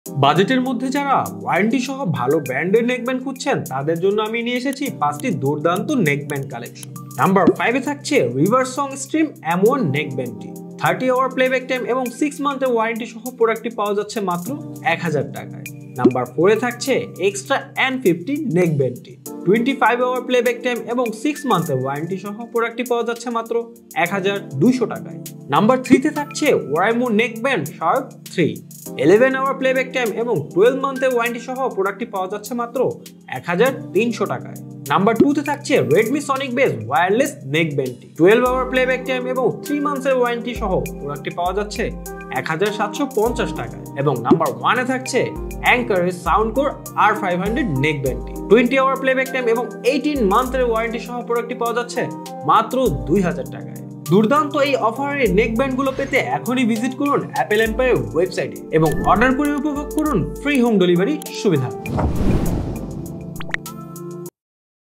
বাজেটের মধ্যে যারা ওয়ারেন্টি সহ ভালো ব্র্যান্ডের নেকব্যান্ড খুঁজছেন তাদের জন্য আমি নিয়ে এসেছি 5টি দুর্দান্ত নেকব্যান্ড কালেকশন। নাম্বার 5 এ থাকছে Riversong Stream M1 নেকব্যান্ডটি। 30 আওয়ার প্লেব্যাক টাইম এবং 6 মান্থের ওয়ারেন্টি সহ প্রোডাক্টটি পাওয়া যাচ্ছে মাত্র 1000 টাকায়। নাম্বার 4 এ থাকছে XTRA নেকব্যান্ডটি। 25 আওয়ার প্লেব্যাক টাইম এবং 6 মান্থের ওয়ারেন্টি সহ প্রোডাক্টটি পাওয়া যাচ্ছে মাত্র 1200 টাকায়। নাম্বার 3 তে থাকছে oraimo neckband sharp 3। 11 hour playback time এবং 12 মান্থের ওয়ারেন্টি সহ প্রোডাক্টটি পাওয়া যাচ্ছে মাত্র 1300 টাকায়। নাম্বার 2 তে থাকছে Redmi SonicBass ওয়্যারলেস নেকব্যান্ডটি। 12 আওয়ার প্লেব্যাক টাইম এবং 3 মান্থের ওয়ারেন্টি সহ প্রোডাক্টটি পাওয়া যাচ্ছে 1750 টাকায়। এবং নাম্বার 1 এ থাকছে Anker Soundcore R500 নেকব্যান্ডটি। 20 আওয়ার প্লেব্যাক টাইম এবং 18 মান্থের ওয়ারেন্টি সহ প্রোডাক্টটি পাওয়া যাচ্ছে মাত্র 2000 টাকায়। দুর্দান্ত এই অফারের নেকব্যান্ডগুলো পেতে এখনই ভিজিট করুন অ্যাপল এম্পায়ার ওয়েবসাইটে এবং অর্ডার করে উপভোগ করুন ফ্রি হোম ডেলিভারি সুবিধা।